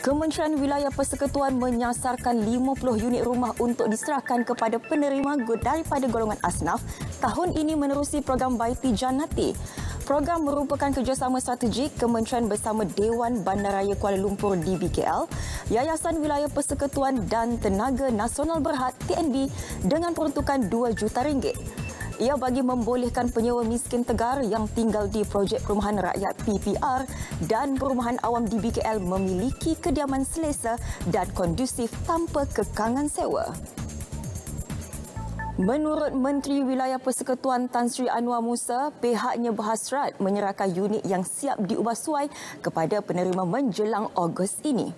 Kementerian Wilayah Persekutuan menyasarkan 50 unit rumah untuk diserahkan kepada penerima daripada golongan asnaf tahun ini menerusi program Baiti Jannati. Program merupakan kerjasama strategik Kementerian bersama Dewan Bandaraya Kuala Lumpur DBKL, Yayasan Wilayah Persekutuan dan Tenaga Nasional Berhad TNB dengan peruntukan RM2 juta. Ia bagi membolehkan penyewa miskin tegar yang tinggal di projek perumahan rakyat PPR dan perumahan awam DBKL memiliki kediaman selesa dan kondusif tanpa kekangan sewa. Menurut Menteri Wilayah Persekutuan Tan Sri Anwar Musa, pihaknya berhasrat menyerahkan unit yang siap diubah suai kepada penerima menjelang Ogos ini.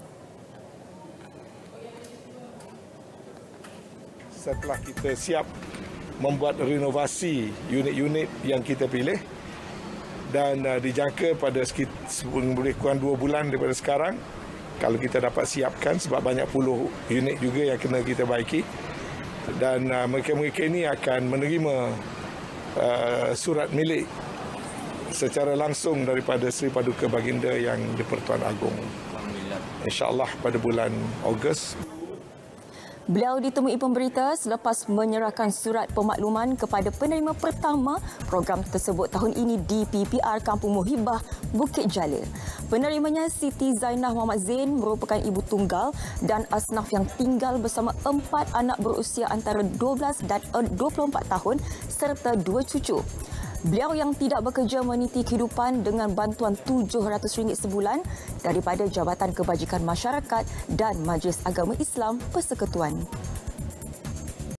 Setelah kita siap membuat renovasi unit-unit yang kita pilih dan dijangka pada lebih kurang 2 bulan daripada sekarang kalau kita dapat siapkan, sebab banyak puluh unit juga yang kena kita baiki, dan mereka-mereka ini akan menerima surat milik secara langsung daripada Seri Paduka Baginda Yang di-Pertuan Agong, insya-Allah pada bulan Ogos. Beliau ditemui pemberita selepas menyerahkan surat pemakluman kepada penerima pertama program tersebut tahun ini di PPR Kampung Muhibah, Bukit Jalil. Penerimanya Siti Zainah Muhammad Zain merupakan ibu tunggal dan asnaf yang tinggal bersama 4 anak berusia antara 12 dan 24 tahun serta 2 cucu. Beliau yang tidak bekerja meniti kehidupan dengan bantuan RM700 sebulan daripada Jabatan Kebajikan Masyarakat dan Majlis Agama Islam Persekutuan.